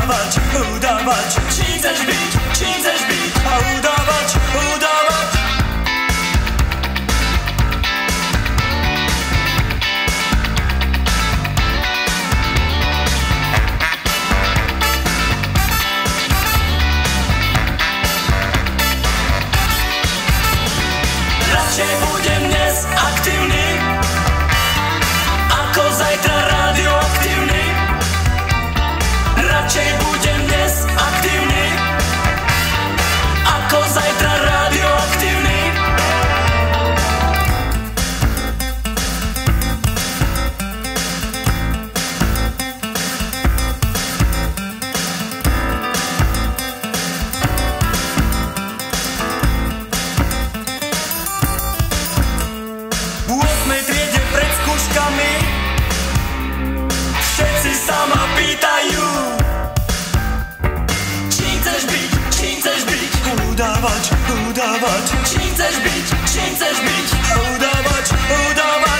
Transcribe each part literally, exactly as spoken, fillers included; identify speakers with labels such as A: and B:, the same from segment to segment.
A: udávať, udávať. Čím chceš byť, čím chceš byť a udávať, udávať. Radšej budem dnes aktívny ako zajtra radioaktívny. Radšej budem dnes aktívny ako zajtra radioaktívny. V ôsmej triede pred skúškami všetci sa ma pýtajú, čím chceš byť, čím chceš byť, udávať, udávať. Čím chceš byť, čím chceš byť, udávať, udávať.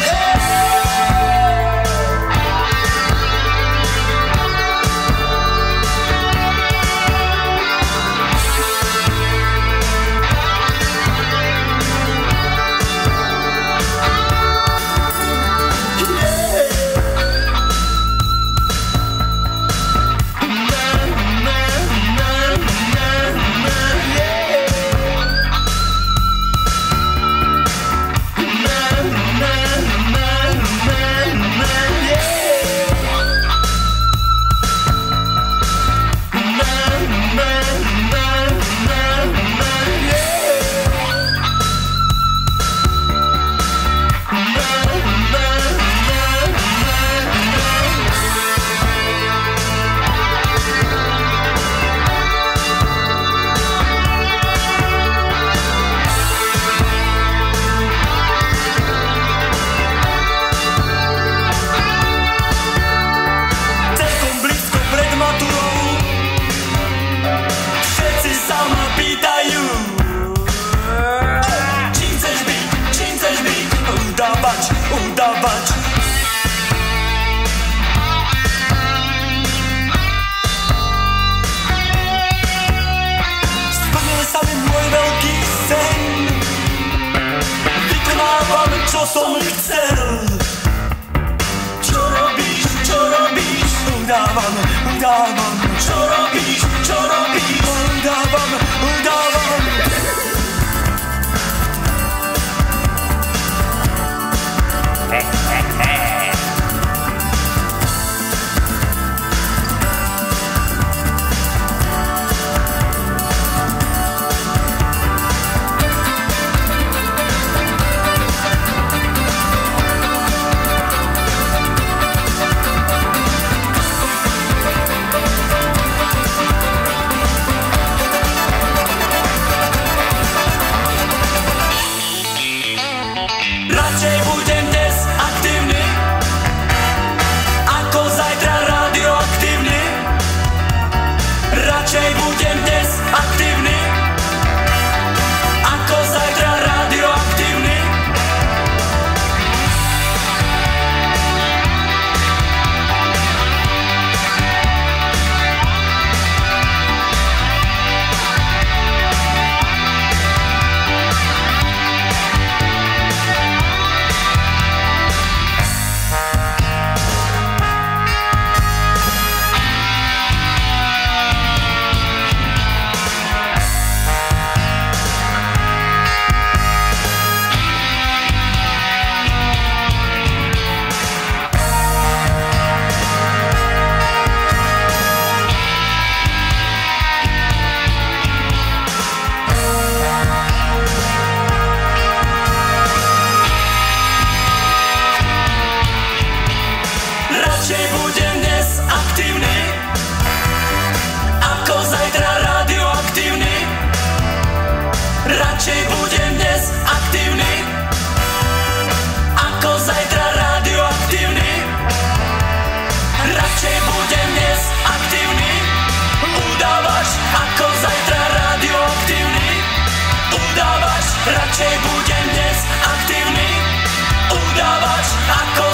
A: Udávať. Splnil sa mi môj veľký sen, vykonávam, čo som chcel. Čo robíš, čo robíš, udávam, udávam. Čo robíš, čo robíš, udávam, udávam. Radšej budem dnes aktívny ako zajtra radioaktívny. Radšej budem dnes aktívny ako zajtra radioaktívny. Radšej budem dnes aktívny ako zajtra radioaktívny. Radšej budem dnes aktívny ako zajtra radioaktívny. Radšej budem dnes aktívny, udávaš ako zajtra radioaktívny. Udávaš, radšej budem dnes aktívny, udávaš ako